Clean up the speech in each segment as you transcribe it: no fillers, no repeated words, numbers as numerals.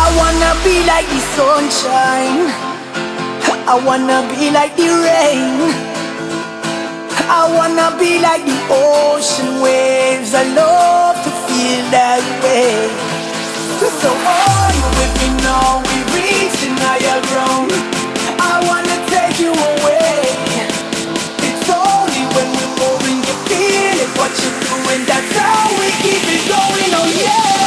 wanna be like the sunshine, I wanna be like the rain, I wanna be like the ocean waves. I love to feel that way. So are you with me now? We reaching higher ground. I wanna take you away. It's only when we're moving you feel it. What you're doing, that's how we keep it going. Oh yeah.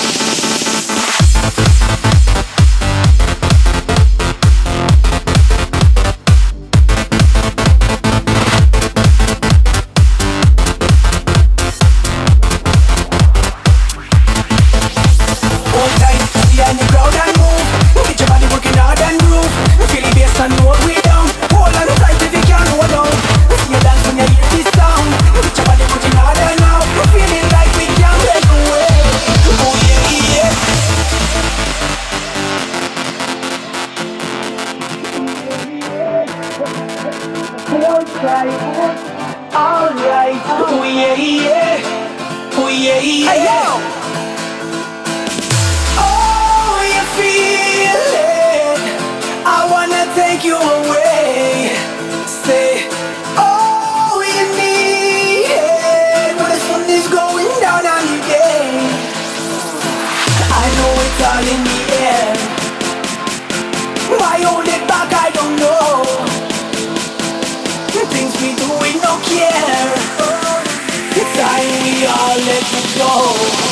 Alright, oh yeah, yeah, oh yeah, yeah. Oh, you feel it? I wanna take you away. Say, oh, you need it when the sun is going down on you, yeah. I know it's all in the air. Why hold it back, I don't know. Things we do, we don't care. It's time we all let it go.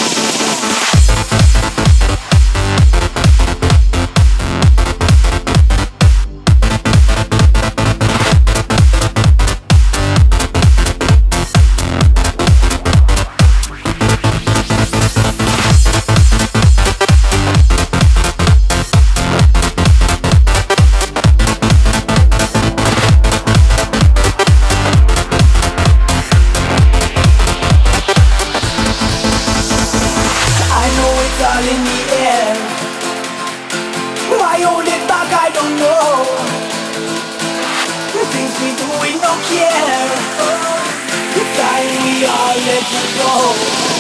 In the air, why hold it back, I don't know. The things we do, we don't care. It's time we all let it go.